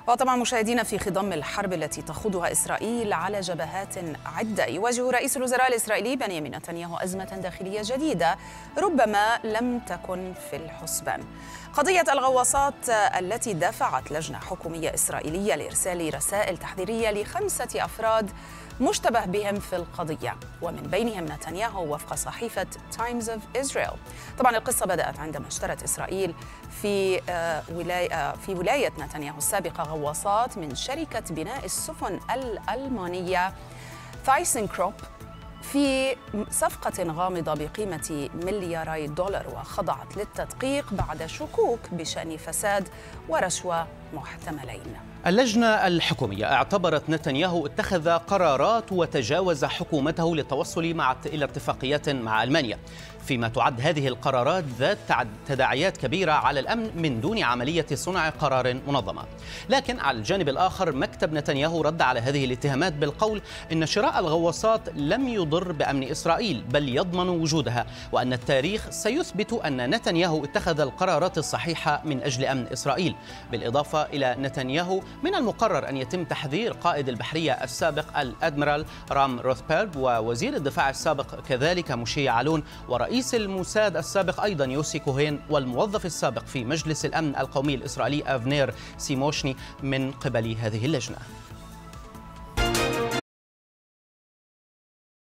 وطبعا مشاهدينا، في خضم الحرب التي تخوضها إسرائيل على جبهات عدة، يواجه رئيس الوزراء الإسرائيلي بنيامين نتنياهو أزمة داخلية جديدة ربما لم تكن في الحسبان. قضية الغواصات التي دفعت لجنة حكومية إسرائيلية لإرسال رسائل تحذيرية ل5 أفراد مشتبه بهم في القضية، ومن بينهم نتنياهو وفق صحيفة Times of Israel. طبعا القصة بدأت عندما اشترت إسرائيل في ولاية نتنياهو السابقة غواصات من شركة بناء السفن الألمانية ثايسنكروب في صفقة غامضة بقيمة $2 مليار، وخضعت للتدقيق بعد شكوك بشأن فساد ورشوة محتملين. اللجنة الحكومية اعتبرت نتنياهو اتخذ قرارات وتجاوز حكومته للتوصل إلى اتفاقيات مع ألمانيا، فيما تعد هذه القرارات ذات تداعيات كبيرة على الأمن من دون عملية صنع قرار منظمة. لكن على الجانب الآخر، مكتب نتنياهو رد على هذه الاتهامات بالقول إن شراء الغواصات لم يضر بأمن إسرائيل بل يضمن وجودها، وأن التاريخ سيثبت أن نتنياهو اتخذ القرارات الصحيحة من أجل أمن إسرائيل. بالإضافة إلى نتنياهو، من المقرر أن يتم تحذير قائد البحرية السابق الأدميرال رام روثبيرغ، ووزير الدفاع السابق كذلك موشي يعلون، ورئيس الموساد السابق أيضا يوسي كوهين، والموظف السابق في مجلس الأمن القومي الإسرائيلي أفنير سيموشني من قبل هذه اللجنة.